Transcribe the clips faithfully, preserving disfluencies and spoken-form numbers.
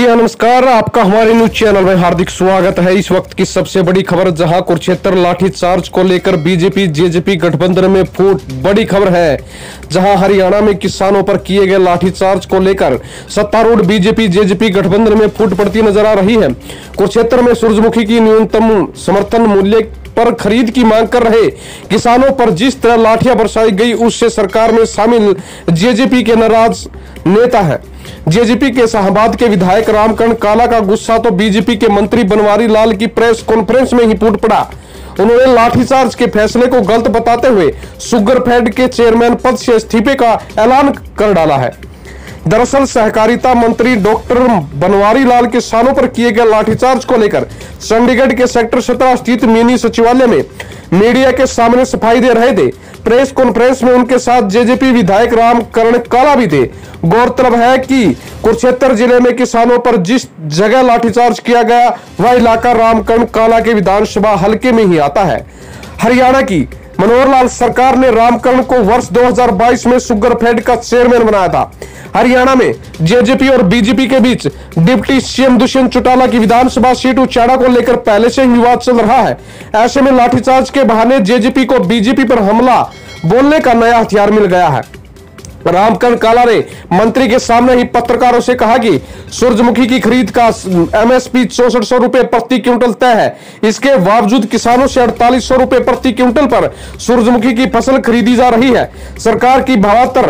हाँ नमस्कार, आपका हमारे न्यूज चैनल में हार्दिक स्वागत है। इस वक्त की सबसे बड़ी खबर, जहां कुरुक्षेत्र लाठीचार्ज को लेकर बीजेपी जेजेपी गठबंधन में फूट। बड़ी खबर है, जहां हरियाणा में किसानों पर किए गए लाठीचार्ज को लेकर सत्तारूढ़ बीजेपी जेजेपी गठबंधन में फूट पड़ती नजर आ रही है। कुरुक्षेत्र में सूरजमुखी की न्यूनतम समर्थन मूल्य पर खरीद की मांग कर रहे किसानों पर जिस तरह लाठियां बरसाई गई, उससे सरकार में शामिल जेजेपी के नाराज नेता है। जेजेपी के शाहबाद के विधायक रामकरण काला का गुस्सा तो बीजेपी के मंत्री बनवारी लाल की प्रेस कॉन्फ्रेंस में ही फूट पड़ा। उन्होंने लाठीचार्ज के फैसले को गलत बताते हुए शुगरफेड के चेयरमैन पद से इस्तीफे का ऐलान कर डाला है। दरअसल सहकारिता मंत्री डॉक्टर बनवारी लाल किसानों पर किए गए लाठीचार्ज को लेकर चंडीगढ़ के सेक्टर सत्रह स्थित मिनी सचिवालय में मीडिया के सामने सफाई दे रहे थे। प्रेस कॉन्फ्रेंस में उनके साथ जेजेपी विधायक रामकरण काला भी थे। गौरतलब है कि कुरुक्षेत्र जिले में किसानों पर जिस जगह लाठीचार्ज किया गया, वह इलाका रामकरण काला के विधानसभा हलके में ही आता है। हरियाणा की मनोहर लाल सरकार ने रामकरण को वर्ष दो हज़ार बाईस में शुगरफेड का चेयरमैन बनाया था। हरियाणा में जेजेपी और बीजेपी के बीच डिप्टी सीएम दुष्यंत चौटाला की विधानसभा सीट उचाड़ा को लेकर पहले से ही विवाद चल रहा है। ऐसे में लाठीचार्ज के बहाने जेजेपी को बीजेपी पर हमला बोलने का नया हथियार मिल गया है। रामकरण काला ने मंत्री के सामने ही पत्रकारों से कहा कि सूरजमुखी की खरीद का एमएसपी चौसठ सौ रुपए प्रति क्विंटल तय है। इसके बावजूद किसानों से अड़तालीस सौ रुपए प्रति क्विंटल पर सूरजमुखी की फसल खरीदी जा रही है। सरकार की बहत्तर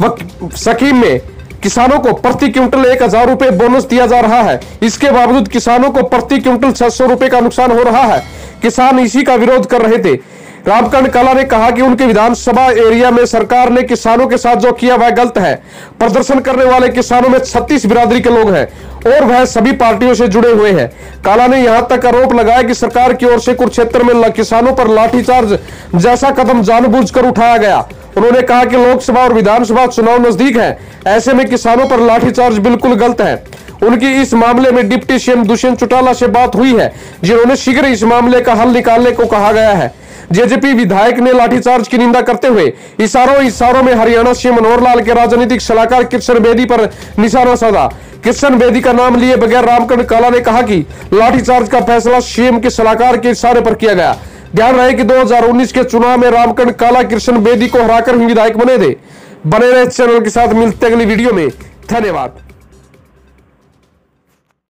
स्कीम में किसानों को प्रति क्विंटल एक हजार रुपए बोनस दिया जा रहा है। इसके बावजूद किसानों को प्रति क्विंटल छह सौ रुपए का नुकसान हो रहा है। किसान इसी का विरोध कर रहे थे। रामकरण काला ने कहा कि उनके विधानसभा एरिया में सरकार ने किसानों के साथ जो किया वह गलत है। प्रदर्शन करने वाले किसानों में छत्तीस बिरादरी के लोग हैं और वह सभी पार्टियों से जुड़े हुए हैं। काला ने यहां तक आरोप लगाया कि सरकार की ओर से कुरुक्षेत्र में किसानों पर लाठीचार्ज जैसा कदम जानबूझकर उठाया गया। उन्होंने कहा कि लोकसभा और विधानसभा चुनाव नजदीक है, ऐसे में किसानों पर लाठीचार्ज बिल्कुल गलत है। उनकी इस मामले में डिप्टी सीएम दुष्यंत चौटाला से बात हुई है, जिन्होंने शीघ्र इस मामले का हल निकालने को कहा गया है। जेजेपी विधायक ने लाठीचार्ज की निंदा करते हुए इशारों इशारों में हरियाणा सीएम मनोहर लाल के राजनीतिक सलाहकार कृष्ण बेदी पर निशाना साधा। कृष्ण बेदी का नाम लिए बगैर रामकरण काला ने कहा कि लाठीचार्ज का फैसला सीएम के सलाहकार के इशारे पर किया गया। ध्यान रहे कि दो हज़ार उन्नीस के चुनाव में रामकरण काला कृष्ण बेदी को हराकर ही विधायक बने थे। बने रहे चैनल के साथ, मिलते अगली वीडियो में। धन्यवाद।